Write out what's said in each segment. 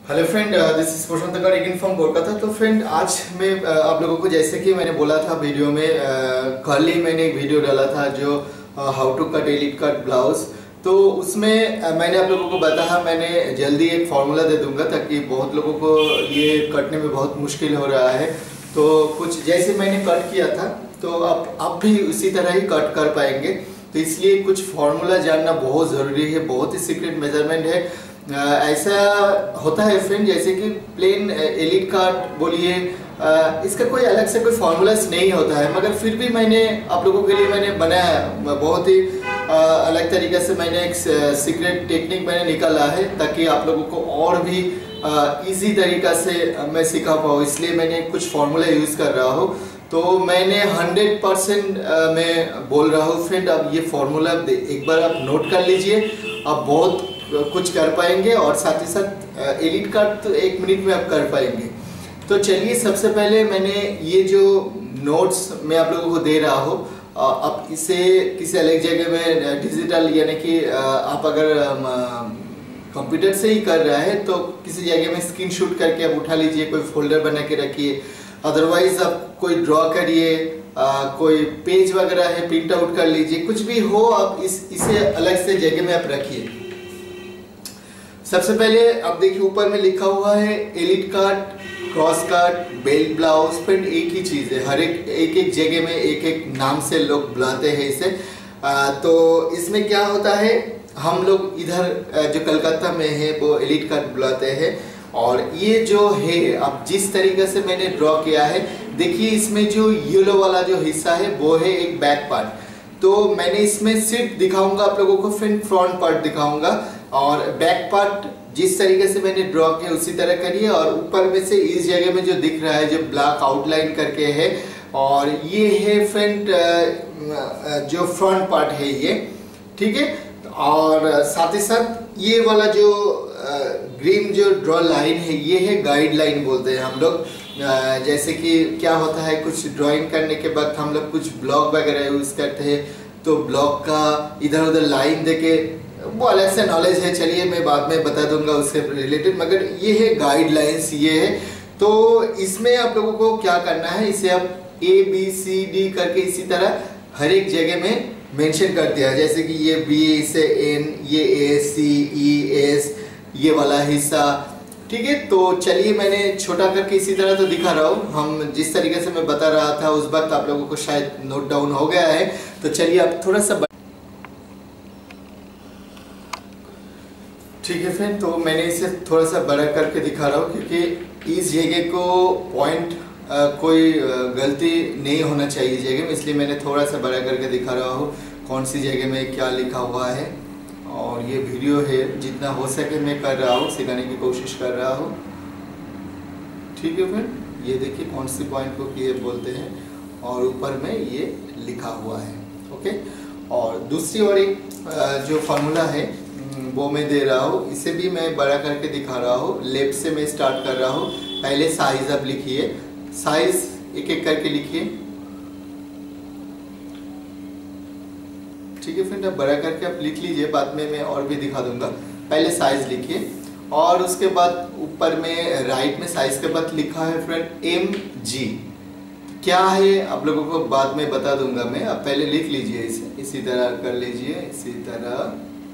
Hello friend, this is Prashant again from Kolkata. तो friend, आज मैं आप लोगों को जैसे कि मैंने बोला था वीडियो में, कल ही मैंने एक वीडियो डाला था जो how to cut elite cut blouse. तो उसमें मैंने आप लोगों को बताया मैंने जल्दी एक फार्मूला दे दूंगा ताकि बहुत लोगों को ये कटने में बहुत मुश्किल हो रहा है। तो कुछ जैसे मैंने कट किया था तो आप भी उसी तरह ही कट कर पाएंगे। तो इसलिए कुछ फार्मूला जानना बहुत ज़रूरी है, बहुत ही सीक्रेट मेजरमेंट है। ऐसा होता है फ्रेंड, जैसे कि प्लेन एलिट कट बोलिए, इसका कोई अलग से कोई फार्मूलास नहीं होता है, मगर फिर भी मैंने आप लोगों के लिए मैंने बनाया बहुत ही अलग तरीके से। मैंने एक सीक्रेट टेक्निक मैंने निकाला है ताकि आप लोगों को और भी इजी तरीका से मैं सिखा पाऊँ, इसलिए मैंने कुछ फार्मूला यूज़ कर रहा हूँ। तो मैंने 100% मैं बोल रहा हूँ फ्रेंड, अब ये फार्मूला एक बार आप नोट कर लीजिए, आप बहुत कुछ कर पाएंगे और साथ ही साथ एलिट कट तो 1 मिनट में आप कर पाएंगे। तो चलिए, सबसे पहले मैंने ये जो नोट्स मैं आप लोगों को दे रहा हूँ, आप इसे किसी अलग जगह में डिजिटल, यानी कि आप अगर कंप्यूटर से ही कर रहा है तो किसी जगह में स्क्रीनशॉट करके आप उठा लीजिए, कोई फोल्डर बना के रखिए। अदरवाइज आप कोई ड्रॉ करिए, कोई पेज वगैरह है प्रिंट आउट कर लीजिए, कुछ भी हो आप इसे अलग से जगह में आप रखिए। सबसे पहले आप देखिए ऊपर में लिखा हुआ है elite cut, cross cut, belt blouse. Friend, एक ही चीज़ है, हर एक जगह में एक एक नाम से लोग बुलाते हैं इसे। तो इसमें क्या होता है, हम लोग इधर जो कलकत्ता में है वो एलिट कट बुलाते हैं। और ये जो है, अब जिस तरीके से मैंने ड्रॉ किया है, देखिए इसमें जो येलो वाला जो हिस्सा है वो है एक बैक पार्ट। तो मैंने इसमें सिर्फ दिखाऊंगा आप लोगों को फ्रंट पार्ट दिखाऊंगा, और बैक पार्ट जिस तरीके से मैंने ड्रॉ किया उसी तरह करिए। और ऊपर में से इस जगह में जो दिख रहा है, जो ब्लैक आउटलाइन करके है, और ये है फ्रंट जो फ्रंट पार्ट है ये, ठीक है। और साथ ही साथ ये वाला जो ग्रीन जो ड्रॉ लाइन है, ये है गाइड लाइन बोलते हैं हम लोग। जैसे कि क्या होता है, कुछ ड्राइंग करने के बाद हम लोग कुछ ब्लॉक वगैरह यूज़ करते हैं, तो ब्लॉक का इधर उधर लाइन देके, वो अलग से नॉलेज है, चलिए मैं बाद में बता दूंगा उससे रिलेटेड, मगर ये है गाइड लाइन्स, ये है। तो इसमें आप लोगों को क्या करना है, इसे आप ABCD करके इसी तरह हर एक जगह में मेंशन कर दिया, जैसे कि ये B से N, ये ACES, ये वाला हिस्सा, ठीक है। तो चलिए मैंने छोटा करके इसी तरह तो दिखा रहा हूँ, हम जिस तरीके से मैं बता रहा था उस वक्त आप लोगों को शायद नोट डाउन हो गया है। तो चलिए आप थोड़ा सा ठीक है फ्रेंड, तो मैंने इसे थोड़ा सा बड़ा करके दिखा रहा हूँ क्योंकि इस जगह को पॉइंट कोई गलती नहीं होना चाहिए जगह में, इसलिए मैंने थोड़ा सा बड़ा करके दिखा रहा हूँ कौन सी जगह में क्या लिखा हुआ है। और ये वीडियो है, जितना हो सके मैं कर रहा हूँ, सिखाने की कोशिश कर रहा हूँ, ठीक है फ्रेंड। ये देखिए कौन सी पॉइंट को ये बोलते हैं, और ऊपर में ये लिखा हुआ है, ओके। और दूसरी और एक जो फार्मूला है वो मैं दे रहा हूँ, इसे भी मैं बड़ा करके दिखा रहा हूँ। लेफ्ट से मैं स्टार्ट कर रहा हूँ। पहले साइज आप लिखिए, साइज एक एक करके लिखिए, ठीक है फ्रेंड। अब बड़ा करके आप लिख लीजिए, बाद में मैं और भी दिखा दूंगा। पहले साइज लिखिए, और उसके बाद ऊपर में राइट में साइज के बाद लिखा है फ्रेंड MG। क्या है आप लोगों को बाद में बता दूंगा मैं, अब पहले लिख लीजिए इसे, इसी तरह कर लीजिए, इसी तरह।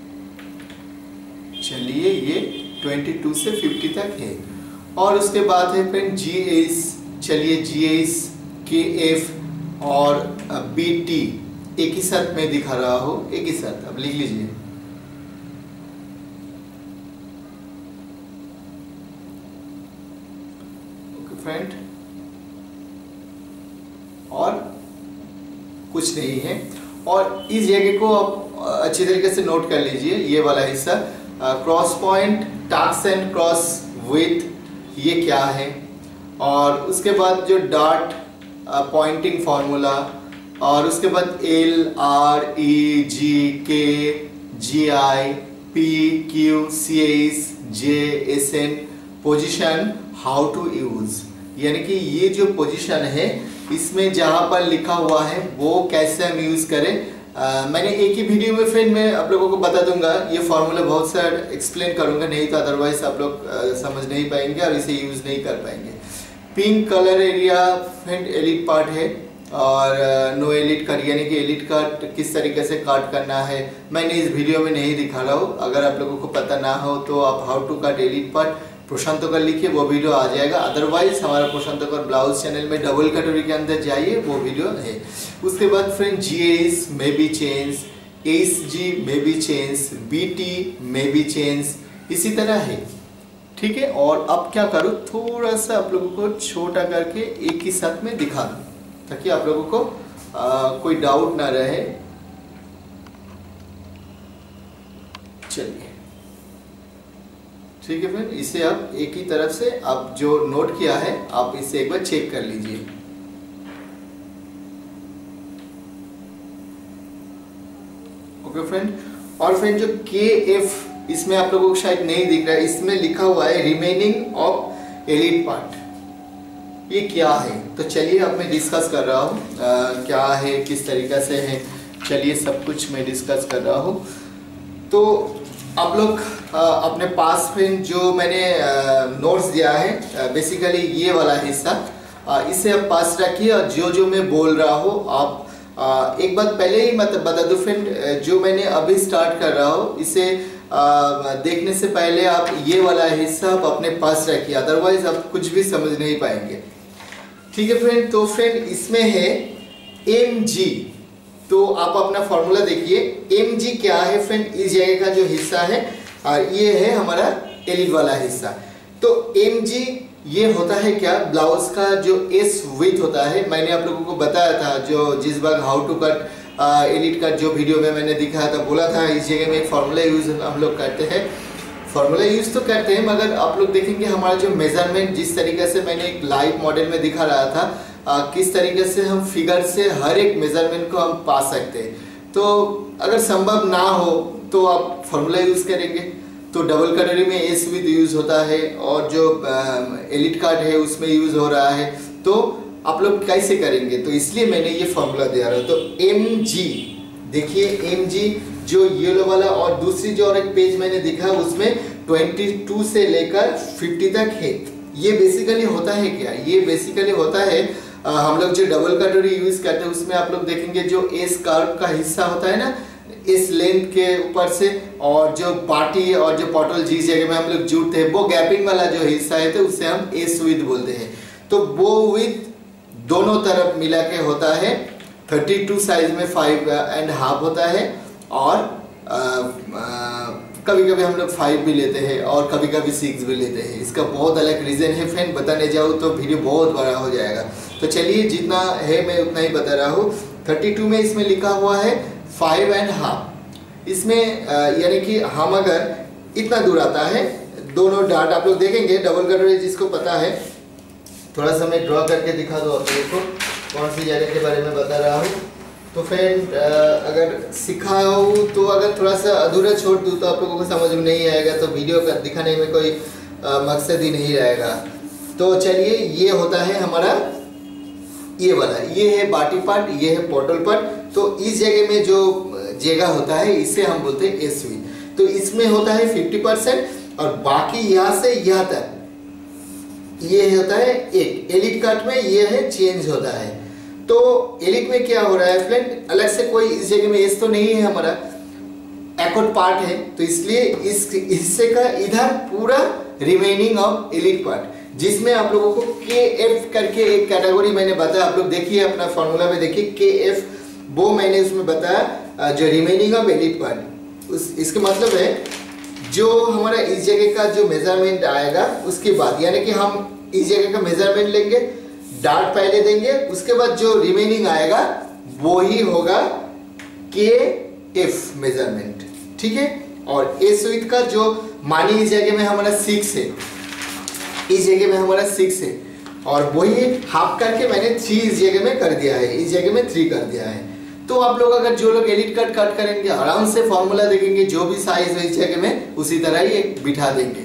चलिए ये 22 से 50 तक है। और उसके बाद है फ्रेंड GS, चलिए GS, KF और BT एक ही साथ में दिखा रहा हूँ, एक ही साथ अब लिख लीजिए। ओके फ्रेंड, और कुछ नहीं है। और इस जगह को आप अच्छी तरीके से नोट कर लीजिए, ये वाला हिस्सा cross point, tucks and cross with, ये क्या है। और उसके बाद जो डॉट पॉइंटिंग फार्मूला, और उसके बाद L, R, E, G, K, G, I, P, Q, C, S, J, S, N, position, how to use, यानी कि ये जो पोजीशन है इसमें जहाँ पर लिखा हुआ है वो कैसे हम यूज करें, मैंने एक ही वीडियो में फ्रेंड मैं आप लोगों को बता दूंगा, ये फार्मूला बहुत सारा एक्सप्लेन करूंगा, नहीं तो अदरवाइज आप लोग समझ नहीं पाएंगे और इसे यूज़ नहीं कर पाएंगे। Pink colour area friend elite part है और नो एलिट कट यानी कि एलिट कट किस तरीके से कट करना है मैंने इस वीडियो में नहीं दिखा रहा हूँ। अगर आप लोगों को पता ना हो तो आप how to cut elite part Prashant कर लिखिए, वो वीडियो आ जाएगा। अदरवाइज हमारा प्रशांत कर ब्लाउज चैनल में डबल कटोरी के अंदर जाइए, वो वीडियो है। उसके बाद फ्रेंड GS में भी चेंज, SG में भी चेंज, BT में भी चेंज, इसी तरह है, ठीक है। और अब क्या करूँ, थोड़ा सा आप लोगों को छोटा करके एक ही साथ में दिखा दूँ ताकि आप लोगों को कोई डाउट ना रहे। चलिए ठीक है फ्रेंड, इसे आप एक ही तरफ से आप जो नोट किया है आप इसे एक बार चेक कर लीजिए। ओके फ्रेंड, और फ्रेंड जो KF इसमें आप लोगों को शायद नहीं दिख रहा है, इसमें लिखा हुआ है रिमेनिंग ऑफ एलिट पार्ट। ये क्या है, तो चलिए अब मैं डिस्कस कर रहा हूँ क्या है, किस तरीके से है, चलिए सब कुछ मैं डिस्कस कर रहा हूँ। तो आप लोग अपने पास में जो मैंने नोट्स दिया है बेसिकली ये वाला हिस्सा, इसे आप पास रखिए और जो जो मैं बोल रहा हूँ आप एक बात पहले ही मतलब बता दो फ्रेंड, जो मैंने अभी स्टार्ट कर रहा हूँ इसे देखने से पहले आप ये वाला हिस्सा आप अपने पास रखिए, अदरवाइज आप कुछ भी समझ नहीं पाएंगे, ठीक है फ्रेंड। तो फ्रेंड इसमें है MG, तो आप अपना फॉर्मूला देखिए। MG क्या है फ्रेंड, इस जगह का जो हिस्सा है ये है हमारा एलिट वाला हिस्सा। तो MG ये होता है क्या, ब्लाउज का जो S विड्थ होता है, मैंने आप लोगों को बताया था जो जिस बार how to cut elite cut जो वीडियो में मैंने दिखाया था, बोला था इस जगह में एक फॉर्मूला यूज हम लोग करते हैं। फॉर्मूला यूज तो करते हैं मगर आप लोग देखेंगे हमारा जो मेजरमेंट जिस तरीके से मैंने एक लाइव मॉडल में दिखा रहा था, किस तरीके से हम फिगर से हर एक मेजरमेंट को हम पा सकते हैं। तो अगर संभव ना हो तो आप फॉर्मूला यूज करेंगे। तो डबल कटोरी में S विद यूज होता है और जो एलिट कट है उसमें यूज हो रहा है, तो आप लोग कैसे करेंगे, तो इसलिए मैंने ये फॉर्मूला दिया रहा। तो MG देखिए, MG जो येलो वाला और दूसरी जो और एक पेज मैंने दिखा उसमें 22 से लेकर 50 तक है। ये बेसिकली होता है क्या, ये बेसिकली होता है हम लोग जो डबल कटोरी यूज करते हैं उसमें आप लोग देखेंगे जो S कर्व का हिस्सा होता है ना, इस लेंथ के ऊपर से, और जो पार्टी और जो पॉटल जिस जगह में हम लोग जुड़ते हैं वो गैपिंग वाला जो हिस्सा है तो उसे हम S विद बोलते हैं। तो वो विद दोनों तरफ मिला के होता है 32 साइज में 5.5 होता है, और कभी कभी हम लोग 5 भी लेते हैं और कभी कभी 6 भी लेते हैं। इसका बहुत अलग रीज़न है फ्रेंड, बताने जाऊँ तो वीडियो बहुत बड़ा हो जाएगा। तो चलिए जितना है मैं उतना ही बता रहा हूँ। 32 में इसमें लिखा हुआ है 5.5, इसमें यानी कि हम अगर इतना दूर आता है, दोनों डार्ट आप लोग देखेंगे डबल कटोरी जिसको पता है, थोड़ा सा मैं ड्रॉ करके दिखा दो आप लोगों को कौन सी जगह के बारे में बता रहा हूँ। तो फ्रेंड अगर सिखाऊँ तो अगर थोड़ा सा अधूरा छोड़ दूँ तो आप लोगों को समझ में नहीं आएगा, तो वीडियो का दिखाने में कोई मकसद ही नहीं रहेगा। तो चलिए ये होता है हमारा ये वाला, ये है बाटी पार्ट, ये है पोर्टल पार्ट। तो इस जगह में जो जगह होता है इसे हम बोलते हैं S विद। तो इसमें होता है 50% और बाकी यहाँ से यहाँ तक ये होता है एक। एलिट कट में ये है चेंज होता है। तो एलिट में क्या हो रहा है फ्रेंड, अलग से कोई इस जगह में S तो नहीं है, हमारा एक्ट पार्ट है, तो इसलिए इस हिस्से का इधर पूरा रिमेनिंग ऑफ एलिट पार्ट, जिसमें आप लोगों को KF करके एक कैटेगरी मैंने बताया, आप लोग देखिए अपना फॉर्मूला में देखिए KF, वो मैंने उसमें बताया जो रिमेनिंग ऑफ एलिट पार्ट। इसका मतलब है जो हमारा इस जगह का जो मेजरमेंट आएगा उसके बाद, यानी कि हम इस जगह का मेजरमेंट लेंगे, डार्ट पहले देंगे, उसके बाद जो रिमेनिंग आएगा वो ही होगा KF मेजरमेंट, ठीक है। और S विड्थ का जो मानी इस जगह में हमारा 6 है, इस जगह में हमारा 6 है, और वही हाफ करके मैंने 3 इस जगह में कर दिया है, इस जगह में 3 कर दिया है। तो आप लोग अगर जो लोग एलिट कट करेंगे आराम से फॉर्मूला देखेंगे, जो भी साइज है इस जगह में उसी तरह ही एक बिठा देंगे।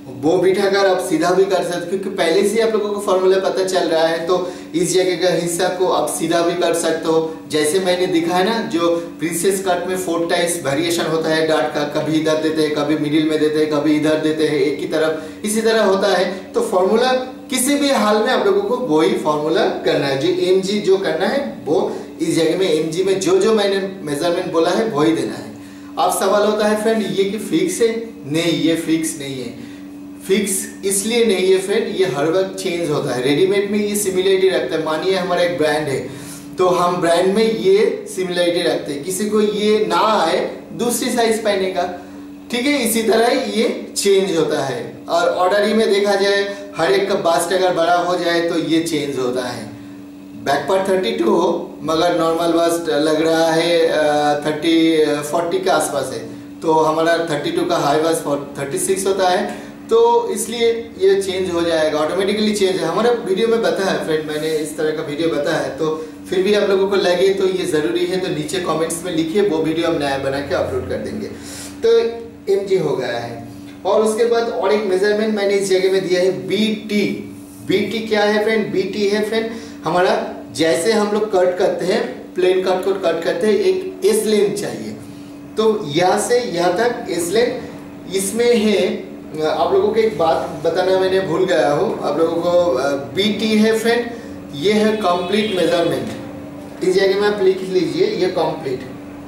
वो बिठाकर आप सीधा भी कर सकते हो, क्योंकि पहले से आप लोगों को फॉर्मूला पता चल रहा है। तो इस जगह का हिस्सा को आप सीधा भी कर सकते हो, जैसे मैंने दिखाया ना, जो प्रिंसेस कट में 4 टाइप्स वेरिएशन होता है डार्ट का, कभी इधर देते हैं, कभी मिडिल में देते हैं, कभी इधर देते हैं एक ही तरफ, इसी तरह होता है। तो फॉर्मूला किसी भी हाल में आप लोगों को वही फॉर्मूला करना है, जो mg जो करना है वो इस जगह में mg में जो मैंने मेजरमेंट बोला है वही देना है। अब सवाल होता है फ्रेंड ये कि फिक्स है? नहीं, ये फिक्स नहीं है। फिक्स इसलिए नहीं है फ्रेंड, ये हर वक्त चेंज होता है। रेडीमेड में ये सिमिलरिटी रखता है। मानिए हमारा एक ब्रांड है, तो हम ब्रांड में ये सिमिलरिटी रखते हैं, किसी को ये ना आए दूसरी साइज पहनेगा, ठीक है। इसी तरह ये चेंज होता है। और ऑर्डर में देखा जाए हर एक का बास्ट अगर बड़ा हो जाए तो ये चेंज होता है। बैक पार्ट 32 हो मगर नॉर्मल बास्ट लग रहा है 40 के आसपास है, तो हमारा 32 का हाई बास्ट 36 होता है, तो इसलिए ये चेंज हो जाएगा, ऑटोमेटिकली चेंज है। हमारा वीडियो में बताया है फ्रेंड, मैंने इस तरह का वीडियो बताया है। तो फिर भी आप लोगों को लगे तो ये ज़रूरी है तो नीचे कमेंट्स में लिखिए, वो वीडियो हम नया बना के अपलोड कर देंगे। तो mg हो गया है। और उसके बाद और एक मेजरमेंट मैंने इस जगह में दिया है bt। bt क्या है फ्रेंड? bt है फ्रेंड हमारा, जैसे हम लोग कट करते हैं, प्लेन कट को कट करते हैं, एक एस लेंथ चाहिए। तो यहाँ से यहाँ तक एस लेंथ इसमें है। आप लोगों को एक बात बताना मैंने भूल गया हूँ, आप लोगों को bt है फ्रेंड, ये है कंप्लीट मेजरमेंट। इस जगह में आप लिख लीजिए ये कंप्लीट,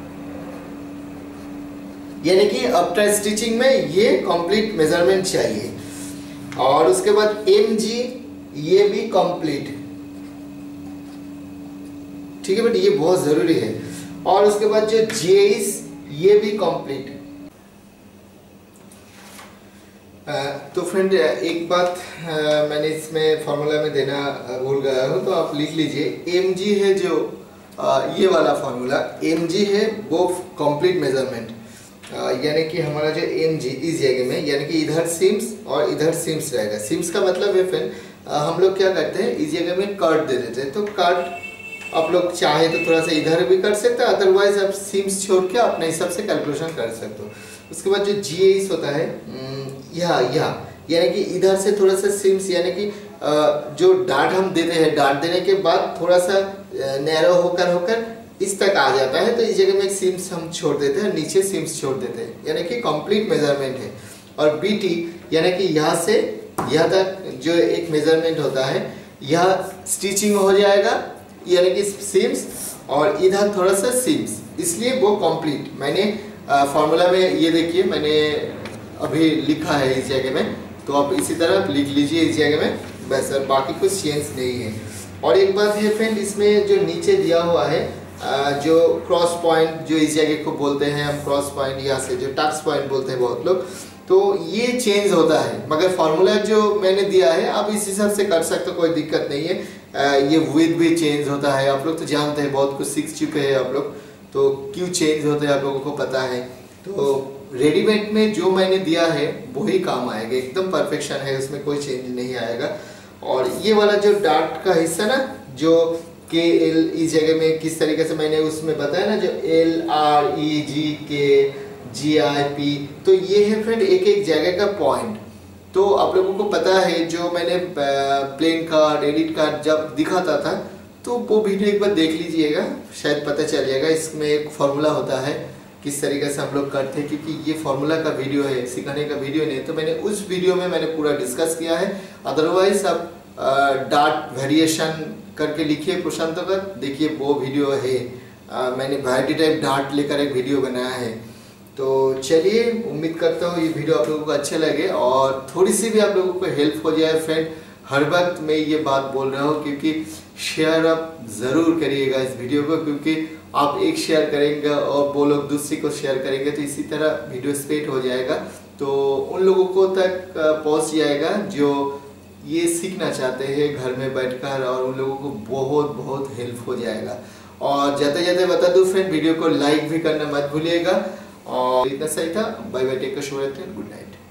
यानी कि आफ्टर स्टिचिंग में ये कंप्लीट मेजरमेंट चाहिए। और उसके बाद mg ये भी कंप्लीट, ठीक है बेटा, ये बहुत जरूरी है। और उसके बाद जो j's ये भी कंप्लीट। तो फ्रेंड एक बात मैंने इसमें फॉर्मूला में देना भूल गया हूँ, तो आप लिख लीजिए mg है जो ये वाला फॉर्मूला mg है वो कंप्लीट मेजरमेंट, यानी कि हमारा जो mg इस जगह में, यानी कि इधर सिम्स और इधर सिम्स रहेगा। सिम्स का मतलब है फ्रेंड हम लोग क्या करते हैं, इस जगह में कट दे देते हैं। तो कट आप लोग चाहे तो थोड़ा सा इधर भी कर सकते हैं, अदरवाइज आप सिम्स छोड़ के अपने हिसाब से कैलकुलेशन कर सकते हो। उसके बाद जो GS होता है यहाँ, यानी कि इधर से थोड़ा सा सिम्स, यानी कि जो डार्ट हम देते हैं, डार्ट देने के बाद थोड़ा सा नैरो होकर इस तक आ जाता है, तो इस जगह में एक सिम्स हम छोड़ देते हैं, नीचे सिम्स छोड़ देते हैं, यानी कि कंप्लीट मेजरमेंट है। और BT यानी कि यहाँ से यहाँ तक जो एक मेजरमेंट होता है, यहाँ स्टिचिंग हो जाएगा, यानी कि सिम्स और इधर थोड़ा सा सिम्स, इसलिए वो कंप्लीट। मैंने फार्मूला में ये देखिए मैंने अभी लिखा है इस जगह में, तो आप इसी तरह लिख लीजिए इस जगह में, बस बाकी कुछ चेंज नहीं है। और एक बात है फ्रेंड, इसमें जो नीचे दिया हुआ है जो क्रॉस पॉइंट, जो इस जगह को बोलते हैं हम क्रॉस पॉइंट, यहाँ से जो टक्स पॉइंट बोलते हैं बहुत लोग, तो ये चेंज होता है। मगर फार्मूला जो मैंने दिया है आप इस हिसाब से कर सकते हो, कोई दिक्कत नहीं है। ये विथ भी चेंज होता है, आप लोग तो जानते हैं, बहुत कुछ सीख चुके हैं आप लोग, तो क्यों चेंज होते हैं आप लोगों को पता है। तो रेडीमेड में जो मैंने दिया है वही काम आएगा, एकदम परफेक्शन है, उसमें कोई चेंज नहीं आएगा। और ये वाला जो डार्ट का हिस्सा ना, जो KL इस जगह में किस तरीके से मैंने उसमें बताया ना, जो LREGK GIP, तो ये है फ्रेंड एक एक जगह का पॉइंट। तो आप लोगों को पता है, जो मैंने प्लेन कार्ड, एडिट कार्ड जब दिखाता था, तो वो वीडियो एक बार देख लीजिएगा, शायद पता चल जाएगा। इसमें एक फॉर्मूला होता है किस तरीके से हम लोग करते हैं, क्योंकि ये फॉर्मूला का वीडियो है, सिखाने का वीडियो नहीं, तो मैंने उस वीडियो में मैंने पूरा डिस्कस किया है। अदरवाइज आप डार्ट वेरिएशन करके लिखिए प्रशांत तक, देखिए वो वीडियो है। मैंने वैरायटी टाइप डार्ट लेकर एक वीडियो बनाया है। तो चलिए, उम्मीद करता हूँ ये वीडियो आप लोगों को अच्छे लगे और थोड़ी सी भी आप लोगों को हेल्प हो जाए। फ्रेंड हर वक्त मैं ये बात बोल रहा हूँ, क्योंकि शेयर आप ज़रूर करिएगा इस वीडियो को, क्योंकि आप एक शेयर करेंगे और वो लोग दूसरी को शेयर करेंगे, तो इसी तरह वीडियो स्प्रेड हो जाएगा, तो उन लोगों को तक पहुँच जाएगा जो ये सीखना चाहते हैं घर में बैठकर, और उन लोगों को बहुत बहुत हेल्प हो जाएगा। और जाते जाते बता दूं फ्रेंड, वीडियो को लाइक भी करना मत भूलिएगा। और इतना सही था, bye bye, take care, good night.